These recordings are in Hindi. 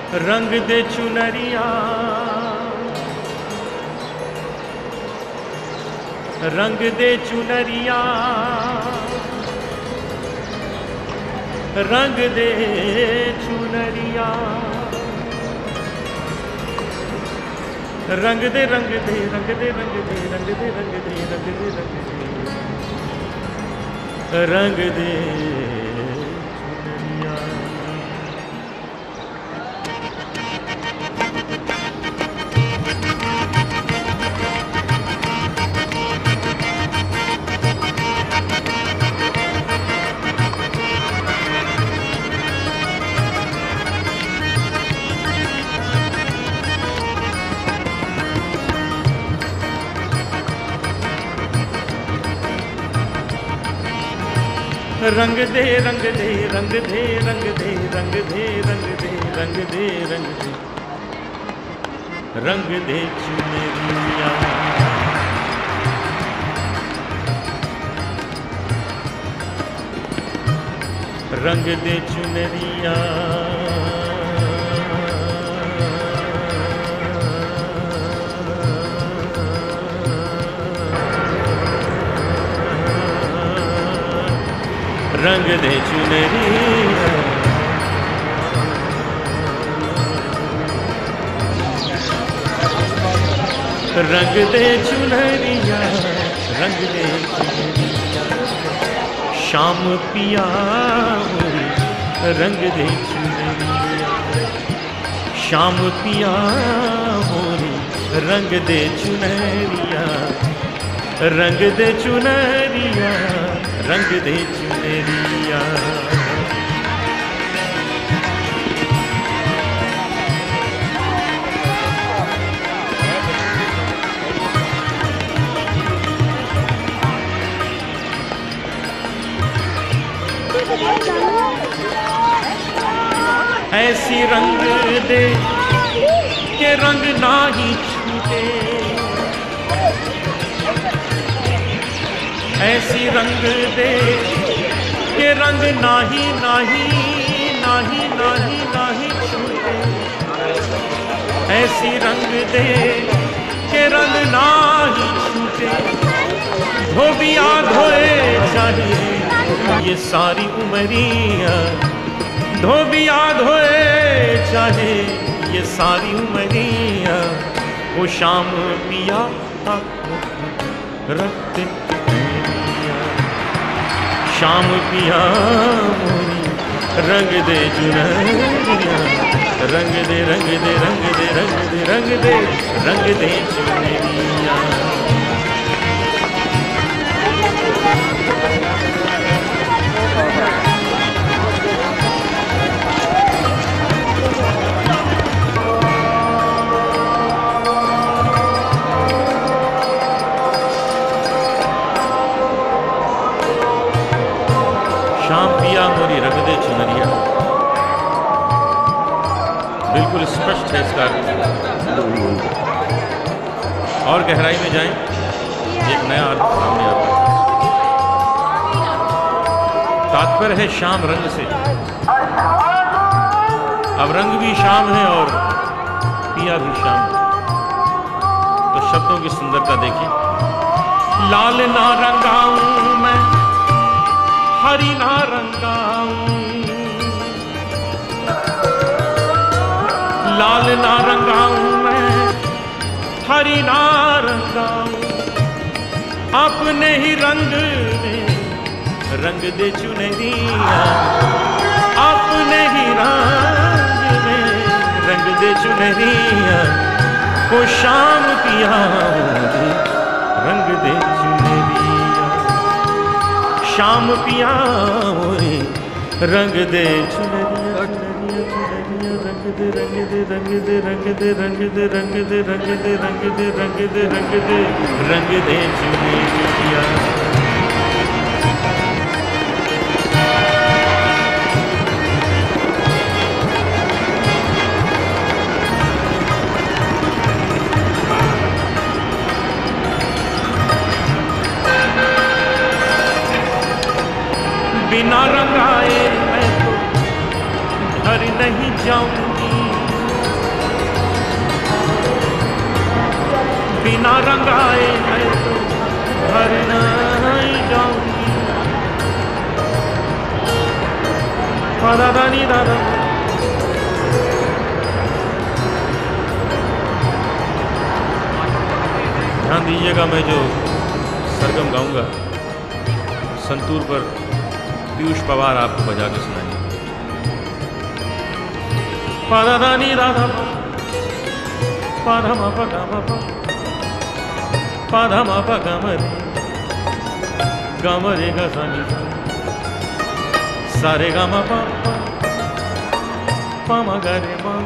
रंग दे चुनरिया, रंग दे चुनरिया, रंग दे चुनरिया, रंग दे रंग दे रंग दे रंग दे रंग दे रंग दे रंग दे रंग दे रंग दे चुनरिया। रंग दे रंग दे रंग दे रंग दे रंग दे रंग दे रंग दे रंग दे रंग दे चुनरिया। रंग दे चुनरिया, रंग दे चुनरिया, रंग दे चुनरिया, रंग दे चुनरिया। शाम पिया रंग दे चुनरिया, शाम पिया मोरी रंग दे चुनरिया, रंग दे चुनरिया, रंग दे चुनरिया। ऐसी रंग दे के रंग ना ही छूटे, ऐसी रंग दे के रंग नाही नाही नाही नाही नाही छूटे, ऐसी रंग दे के रंग नाही छूटे। धोबिया धोए चाहिए ये सारी उमरिया, धोबिया धोए चाहे ये सारी उमरिया। वो शाम पिया रखते शाम पिया मोरी रंग दे चुनरिया, रंग दे रंग दे रंग दे रंग दे रंग दे रंग दे चुनरिया। शाम पिया मोरी रंग दे चुनरिया, बिल्कुल स्पष्ट है इसका। और गहराई में जाएं, एक नया अर्थ सामने आता है। तात्पर्य है शाम रंग से। अब रंग भी शाम है और पिया भी शाम है, तो शब्दों की सुंदरता देखिए। लाल ना रंगाऊं मैं, हरी ना रंगाऊं, लाल ना रंगाऊं मैं, हरी ना रंगाऊं। अपने ही रंग में रंग दे चुनरिया, अपने ही रंग में रंग दे चुनरिया। को शाम पिया रंग दे चुनरिया, शाम पिया मोरे रंग दे चुनरिया, चुनरिया रंग दे रंग दे रंग दे रंग दे रंग दे रंग दे रंग दे रंग दे रंग दे रंग दे रंग दे चुनरिया। बिना रंगाए मैं तो घर नहीं जाऊंगी, बिना रंगाए मैं तो घर नहीं जाऊंगी। दादा नी दादा। ध्यान दीजिएगा, मैं जो सरगम गाऊंगा संतूर पर पीयूष पवार आपको बजा के सुनाएंगे। पादा नी दादा पाधा मा पा पाधा मा पा गमरे गा सा नी सारे गा मा पा मा गा रे मा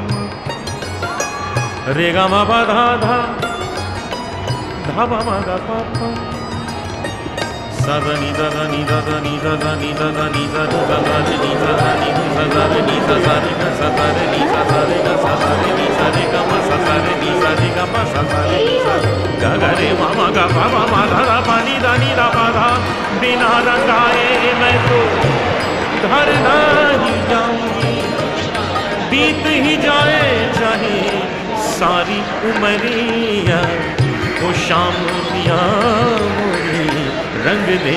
रे गा मा पा धा धा धा पा मा गा पा पा सा दा नी दा दा नी दा दा नी दा दा नी दा दा नी दा दा दा नी दा दा नी दा दा नी दा दा नी दा सा दा रे नी सा दा रे गा सा दा रे नी सा रे गा मा सा दा रे नी सा रे गा मा सा दा रे नी सा गा गा रे मा मा गा पा मा मा धा धा पा नी दा पा धा। बिना रंगाए मैं तो घर नहीं जाऊंगी। बीत ही जाए चाहे सारी उमरिया, वो शाम पिया मोरी रंग दे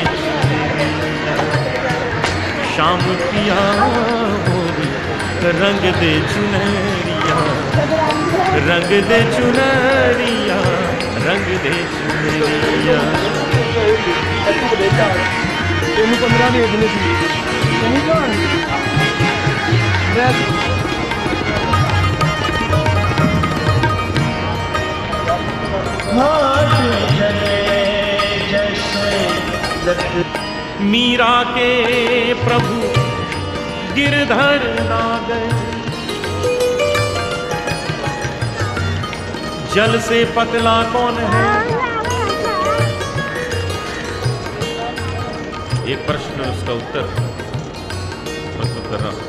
शाम पिया मोरी रंग दे चुनरिया, रंग दे चुनरिया, रंग दे चुनरिया। मीरा के प्रभु गिरधर नागर, जल से पतला कौन है? एक प्रश्न उसका उत्तर प्रस्तुत कर रहा हूं।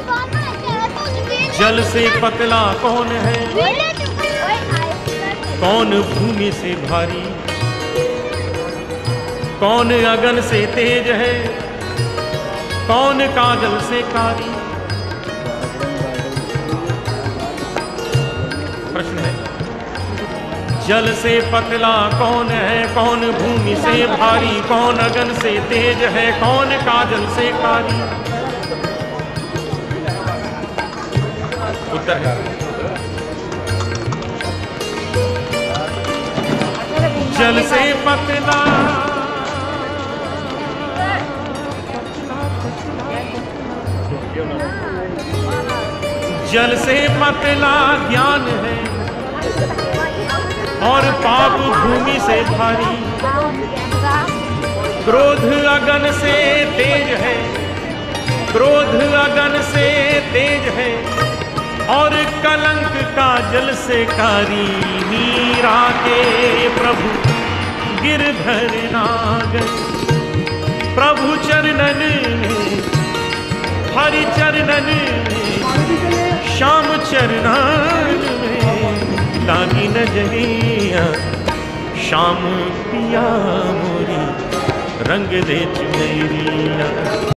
जल से पतला कौन है? कौन भूमि से भारी? कौन अगन से तेज है? कौन काजल से कारी? प्रश्न है, जल से पतला कौन है? कौन भूमि से भारी? कौन अगन से तेज है? कौन काजल से कारी? उत्तर है जल से पतला, जल से पतला ज्ञान है और पाप भूमि से भारी। क्रोध अगन से तेज है, क्रोध अगन से तेज है और कलंक काजल से कारी। मीरा के प्रभु गिरधर नागर, प्रभु चरणन में, हरि चरणन में, श्याम चरणन में लागी नजरिया। श्याम पिया मोरी रंग दे चुनरिया।